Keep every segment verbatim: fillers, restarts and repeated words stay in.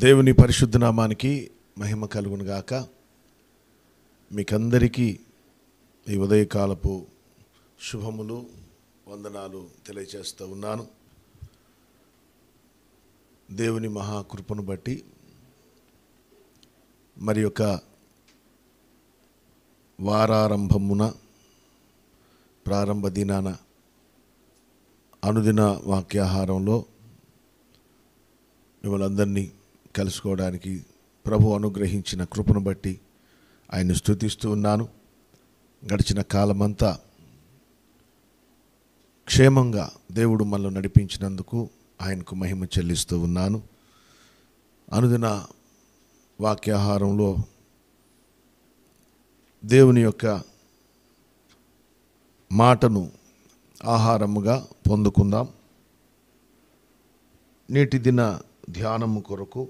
దేవుని పరిశుద్ధ నామానికి మహిమ కలుగును గాక. మీకందరికీ ఈ ఉదయకాలపు శుభములు వందనాలు తెలియజేస్తూ ఉన్నాను. దేవుని మహాకృపను బట్టి మరి యొక్క వారారంభమున ప్రారంభ దినాన అనుదిన వాక్యాహారంలో మిమ్మల్ని కలుసుకోవడానికి ప్రభు అనుగ్రహించిన కృపను బట్టి ఆయన్ని స్తుతిస్తూ ఉన్నాను. గడిచిన కాలమంతా క్షేమంగా దేవుడు మనల్ని నడిపించినందుకు ఆయనకు మహిమ చెల్లిస్తూ ఉన్నాను. అనుదిన వాక్యాహారంలో దేవుని యొక్క మాటను ఆహారముగా పొందుకుందాం. నేటి దిన ధ్యానము కొరకు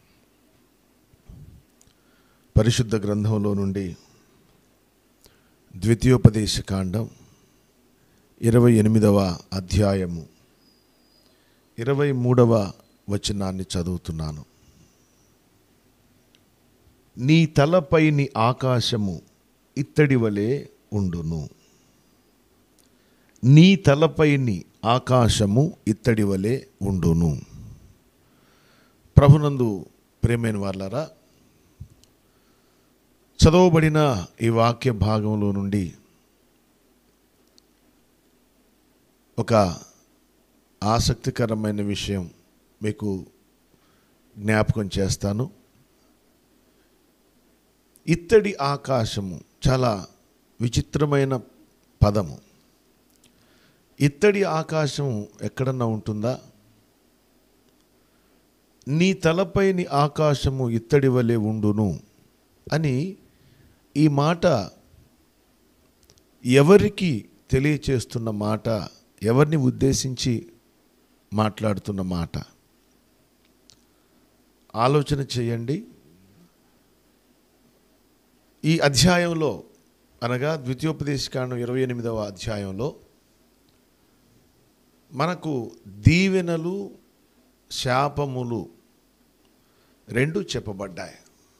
పరిశుద్ధ గ్రంథంలో నుండి ద్వితీయోపదేశ కాండం ఇరవై ఎనిమిదవ అధ్యాయము ఇరవై మూడవ వచనాన్ని చదువుతున్నాను. నీ తలపై నీ ఆకాశము ఇత్తడి వలె ఉండును. నీ తలపై నీ ఆకాశము ఇత్తడి వలె ఉండును. ప్రభునందు ప్రియమైన వారలారా, చదవబడిన ఈ వాక్య భాగంలో నుండి ఒక ఆసక్తికరమైన విషయం మీకు జ్ఞాపకం చేస్తాను. ఇత్తడి ఆకాశము చాలా విచిత్రమైన పదము. ఇత్తడి ఆకాశం ఎక్కడన్నా ఉంటుందా? నీ తలపై నీ ఆకాశము ఇత్తడి వలె ఉండును అని ఈ మాట ఎవరికి తెలియచేస్తున్న మాట, ఎవరిని ఉద్దేశించి మాట్లాడుతున్న మాట ఆలోచన చేయండి. ఈ అధ్యాయంలో అనగా ద్వితీయోపదేశకాండం ఇరవై ఎనిమిదవ అధ్యాయంలో మనకు దీవెనలు శాపములు రెండు చెప్పబడ్డాయి.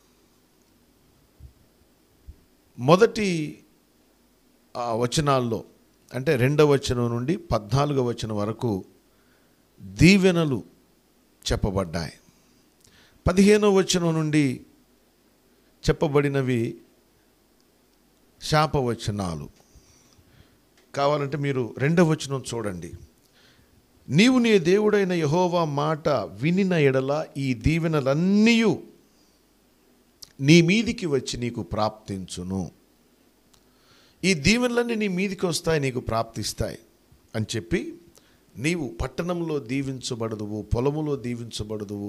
మొదటి వచనాల్లో అంటే రెండవ వచనం నుండి పద్నాలుగవ వచనం వరకు దీవెనలు చెప్పబడ్డాయి. పదిహేనవ వచనం నుండి చెప్పబడినవి శాపవచనాలు. కావాలంటే మీరు రెండవ వచనం చూడండి. నీవు నీ దేవుడైన యెహోవా మాట వినిన ఎడల ఈ దీవెనలన్నీ నీ మీదికి వచ్చి నీకు ప్రాప్తించును. ఈ దీవెనలన్నీ నీ మీదికి వస్తాయి, నీకు ప్రాప్తిస్తాయి అని చెప్పి, నీవు పట్టణంలో దీవించబడదువు, పొలములో దీవించబడదువు,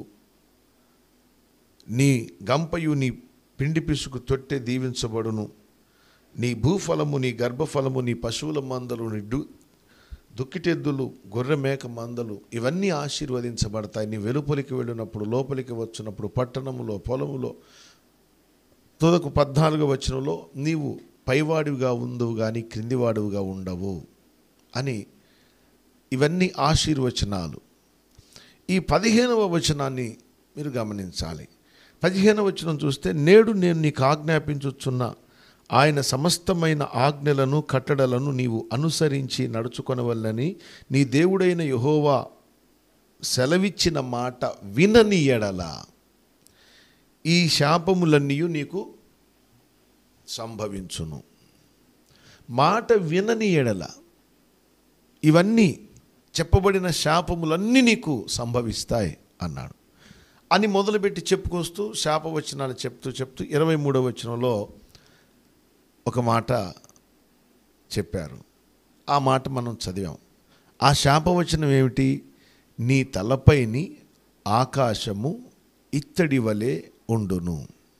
నీ గంపయు నీ పిండి పిసుకు తొట్టె దీవించబడును, నీ భూఫలము నీ గర్భఫలము నీ పశువుల మందలు నీ డు దుక్కిటెద్దులు గొర్రె మేక మందలు ఇవన్నీ ఆశీర్వదించబడతాయి. నీ వెలుపలికి వెళ్ళినప్పుడు లోపలికి వచ్చినప్పుడు పట్టణములో పొలములో. తొదకు పద్నాలుగో వచనంలో నీవు పైవాడివిగా ఉందువు కానీ క్రిందివాడివిగా ఉండవు అని ఇవన్నీ ఆశీర్వచనాలు. ఈ పదిహేనవ వచనాన్ని మీరు గమనించాలి. పదిహేనవ వచనం చూస్తే, నేడు నేను నీకు ఆజ్ఞాపించుచున్న ఆయన సమస్తమైన ఆజ్ఞలను కట్టడలను నీవు అనుసరించి నడుచుకొనవలెనని నీ దేవుడైన యెహోవా సెలవిచ్చిన మాట వినని ఎడల ఈ శాపములన్నీ నీకు సంభవించును. మాట వినని ఎడల ఇవన్నీ చెప్పబడిన శాపములన్నీ నీకు సంభవిస్తాయి అన్నాడు అని మొదలుపెట్టి చెప్పుకొస్తూ శాపవచనాలు చెప్తూ చెప్తూ ఇరవై మూడవ వచనంలో ఒక మాట చెప్పారు. ఆ మాట మనం చదివాం. ఆ శాపవచనం ఏమిటి? నీ తలపైని ఆకాశము ఇత్తడి వలె ఉండును.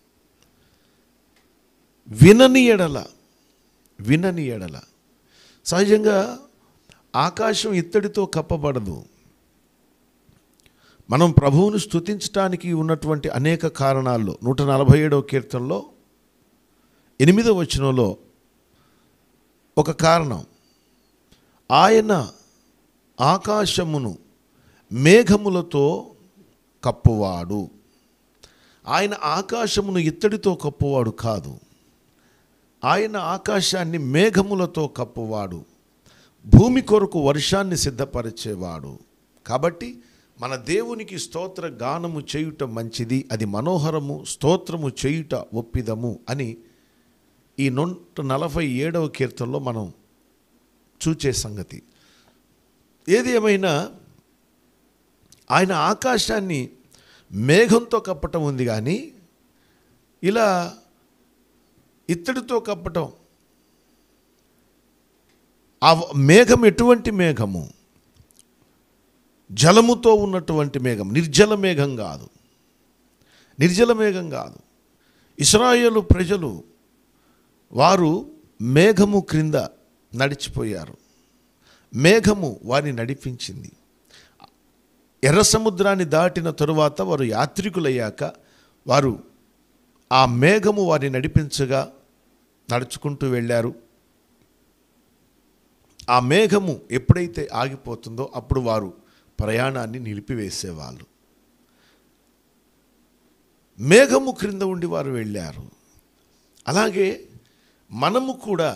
వినని ఎడల వినని ఎడల సహజంగా ఆకాశం ఇత్తడితో కప్పబడదు. మనం ప్రభువును స్తుతించడానికి ఉన్నటువంటి అనేక కారణాల్లో నూట నలభై ఏడవ కీర్తనలో ఎనిమిదవ వచనంలో ఒక కారణం, ఆయన ఆకాశమును మేఘములతో కప్పువాడు ఆయన ఆకాశమును ఇత్తడితో కప్పువాడు కాదు, ఆయన ఆకాశాన్ని మేఘములతో కప్పువాడు, భూమి కొరకు వర్షాన్ని సిద్ధపరిచేవాడు. కాబట్టి మన దేవునికి స్తోత్ర గానము చేయుట మంచిది, అది మనోహరము, స్తోత్రము చేయుట ఒప్పిదము అని ఈ నూట నలభై ఏడవ కీర్తనలో మనం చూచే సంగతి. ఏది ఏమైనా ఆయన ఆకాశాన్ని మేఘంతో కప్పటం ఉంది, కానీ ఇలా ఇత్తడితో కప్పటం, ఆ మేఘం ఎటువంటి మేఘము? జలముతో ఉన్నటువంటి మేఘం, నిర్జల మేఘం కాదు, నిర్జల మేఘం కాదు. ఇశ్రాయేలు ప్రజలు వారు మేఘము క్రింద నడిచిపోయారు, మేఘము వారిని నడిపించింది. ఎర్ర సముద్రాన్ని దాటిన తరువాత వారు యాత్రికులయ్యాక వారు ఆ మేఘము వారిని నడిపించగా నడుచుకుంటూ వెళ్ళారు. ఆ మేఘము ఎప్పుడైతే ఆగిపోతుందో అప్పుడు వారు ప్రయాణాన్ని నిలిపివేసేవాళ్ళు. మేఘము క్రింద ఉండి వారు వెళ్ళారు. అలాగే మనము కూడా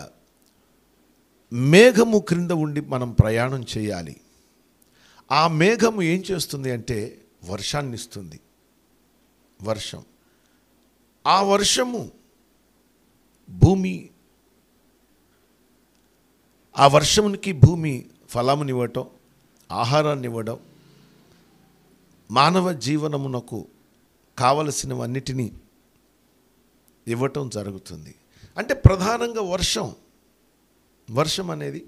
మేఘము క్రింద ఉండి మనం ప్రయాణం చేయాలి. ఆ మేఘము ఏం చేస్తుంది అంటే వర్షాన్ని ఇస్తుంది. వర్షం, ఆ వర్షము భూమి, ఆ వర్షమునికి భూమి ఫలమునివ్వటం, ఆహారాన్ని ఇవ్వడం, మానవ జీవనమునకు కావలసినవన్నిటినీ ఇవ్వటం జరుగుతుంది. అంటే ప్రధానంగా వర్షం వర్షం అనేది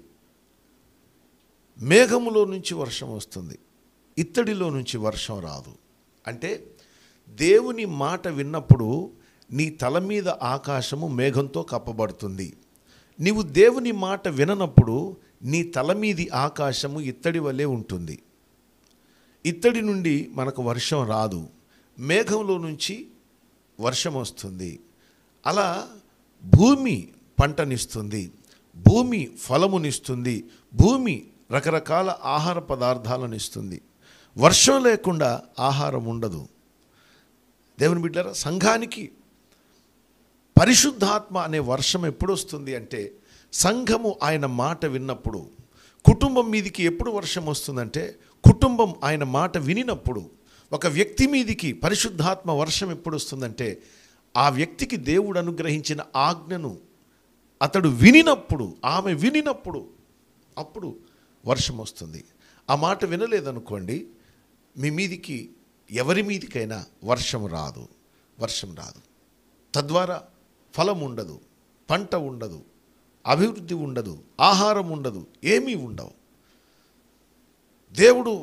మేఘములో నుంచి వర్షం వస్తుంది, ఇత్తడిలో నుంచి వర్షం రాదు. అంటే దేవుని మాట విన్నప్పుడు నీ తల మీద ఆకాశము మేఘంతో కప్పబడుతుంది. నీవు దేవుని మాట విననప్పుడు నీ తల మీది ఆకాశము ఇత్తడి వలె ఉంటుంది. ఇత్తడి నుండి మనకు వర్షం రాదు, మేఘంలో నుంచి వర్షం వస్తుంది. అలా భూమి పంటనిస్తుంది, భూమి ఫలమునిస్తుంది, భూమి రకరకాల ఆహార పదార్థాలను ఇస్తుంది. వర్షం లేకుండా ఆహారం ఉండదు. దేవుని బిడ్డలారా, సంఘానికి పరిశుద్ధాత్మ అనే వర్షం ఎప్పుడు వస్తుంది అంటే సంఘము ఆయన మాట విన్నప్పుడు. కుటుంబం మీదికి ఎప్పుడు వర్షం వస్తుందంటే కుటుంబం ఆయన మాట వినినప్పుడు. ఒక వ్యక్తి మీదికి పరిశుద్ధాత్మ వర్షం ఎప్పుడు వస్తుందంటే ఆ వ్యక్తికి దేవుడు అనుగ్రహించిన ఆజ్ఞను అతడు వినినప్పుడు, ఆమె వినినప్పుడు అప్పుడు వర్షం వస్తుంది. ఆ మాట వినలేదనుకోండి, మీ మీదికి ఎవరి మీదికైనా వర్షం రాదు, వర్షం రాదు. తద్వారా ఫలం ఉండదు, పంట ఉండదు, అభివృద్ధి ఉండదు, ఆహారం ఉండదు, ఏమీ ఉండవు. దేవుడు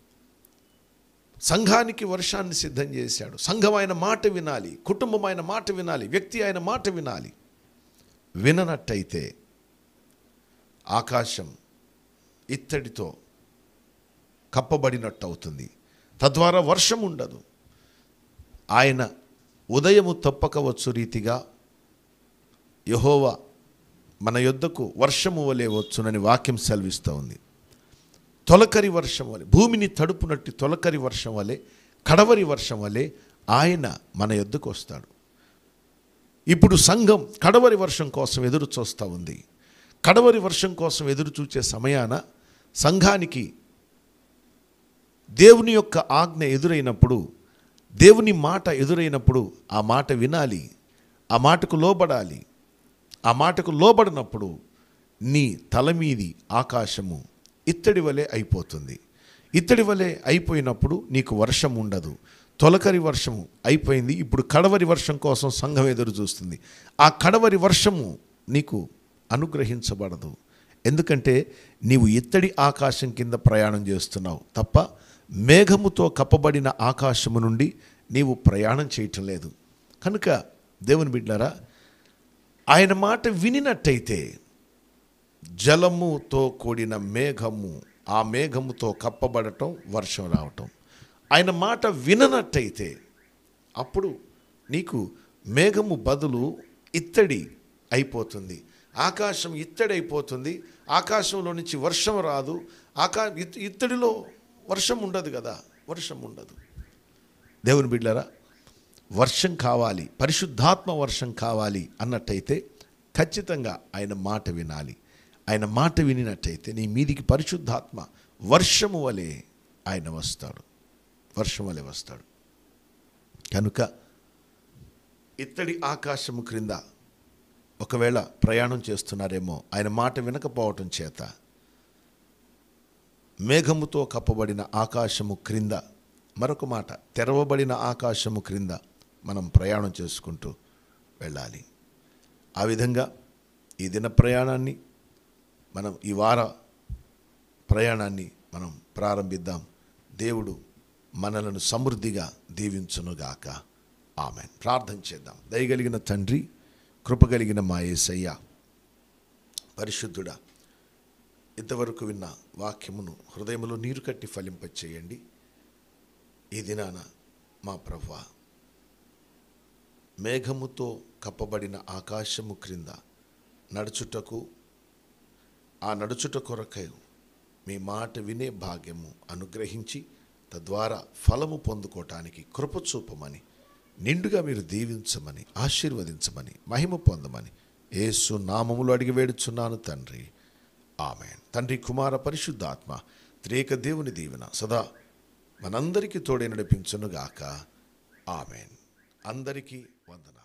సంఘానికి వర్షాన్ని సిద్ధం చేశాడు. సంఘం ఆయన మాట వినాలి, కుటుంబం ఆయన మాట వినాలి, వ్యక్తి ఆయన మాట వినాలి. విననట్టయితే ఆకాశం ఇత్తడితో కప్పబడినట్టు అవుతుంది, తద్వారా వర్షం ఉండదు. ఆయన ఉదయము తప్పక వచ్చు రీతిగా యెహోవా మన యొద్దకు వర్షము వలె వచ్చునని వాక్యం సెలవిస్తూ ఉంది. తొలకరి వర్షం వలె, భూమిని తడుపునట్టు తొలకరి వర్షం వలె, కడవరి వర్షం వలె ఆయన మన యొద్దకు వస్తాడు. ఇప్పుడు సంఘం కడవరి వర్షం కోసం ఎదురు చూస్తూ ఉంది. కడవరి వర్షం కోసం ఎదురు చూచే సమయాన సంఘానికి దేవుని యొక్క ఆజ్ఞ ఎదురైనప్పుడు, దేవుని మాట ఎదురైనప్పుడు ఆ మాట వినాలి, ఆ మాటకు లోబడాలి. ఆ మాటకు లోబడినప్పుడు నీ తల మీది ఆకాశము ఇత్తడి వలె అయిపోతుంది. ఇత్తడి వలె అయిపోయినప్పుడు నీకు వర్షం ఉండదు. తొలకరి వర్షము అయిపోయింది, ఇప్పుడు కడవరి వర్షం కోసం సంఘం ఎదురు చూస్తుంది. ఆ కడవరి వర్షము నీకు అనుగ్రహించబడదు. ఎందుకంటే నీవు ఇత్తడి ఆకాశం కింద ప్రయాణం చేస్తున్నావు తప్ప మేఘముతో కప్పబడిన ఆకాశము నుండి నీవు ప్రయాణం చేయటం లేదు. కనుక దేవుని బిడ్డలారా, ఆయన మాట వినినట్టయితే జలముతో కూడిన మేఘము, ఆ మేఘముతో కప్పబడటం, వర్షం రావటం. ఆయన మాట విననట్టయితే అప్పుడు నీకు మేఘము బదులు ఇత్తడి అయిపోతుంది, ఆకాశం ఇత్తడి అయిపోతుంది. ఆకాశంలో నుంచి వర్షం రాదు, ఆకా ఇత్తడిలో వర్షం ఉండదు కదా, వర్షం ఉండదు. దేవుని బిడ్డలారా, వర్షం కావాలి, పరిశుద్ధాత్మ వర్షం కావాలి అన్నట్టయితే ఖచ్చితంగా ఆయన మాట వినాలి. ఆయన మాట వినినట్టయితే నీ మీదికి పరిశుద్ధాత్మ వర్షము వలె ఆయన వస్తాడు, వర్షం వలె వస్తాడు. కనుక ఇత్తడి ఆకాశము క్రింద ఒకవేళ ప్రయాణం చేస్తున్నారేమో, ఆయన మాట వినకపోవటం చేత మేఘముతో కప్పబడిన ఆకాశము క్రింద, మరొక మాట తెరవబడిన ఆకాశము క్రింద మనం ప్రయాణం చేసుకుంటూ వెళ్ళాలి. ఆ విధంగా ఈ దిన ప్రయాణాన్ని మనం, ఈ వార ప్రయాణాన్ని మనం ప్రారంభిద్దాం. దేవుడు మనలను సమృద్ధిగా దీవించునుగాక. ఆమెన్. ప్రార్థన చేద్దాం. దయగలిగిన తండ్రి, కృపగలిగిన మా యేసయ్య, పరిశుద్ధుడా, ఇంతవరకు విన్న వాక్యమును హృదయములో నీరు కట్టి ఫలింపచేయండి. ఈ దినాన మా ప్రభువా, మేఘముతో కప్పబడిన ఆకాశము క్రింద నడుచుటకు, ఆ నడుచుట కొరకై మీ మాట వినే భాగ్యము అనుగ్రహించి తద్వారా ఫలము పొందుకోవటానికి కృప చూపమని, నిండుగా మీరు దీవించమని, ఆశీర్వదించమని, మహిమ పొందమని యేసు నామములో అడిగి వేడుచున్నాను తండ్రి. ఆమెన్. తండ్రి, కుమార, పరిశుద్ధాత్మ త్రియేక దేవుని దీవెన సదా మనందరికీ తోడే నడిపించునుగాక. ఆమెన్. అందరికీ వందనాలు.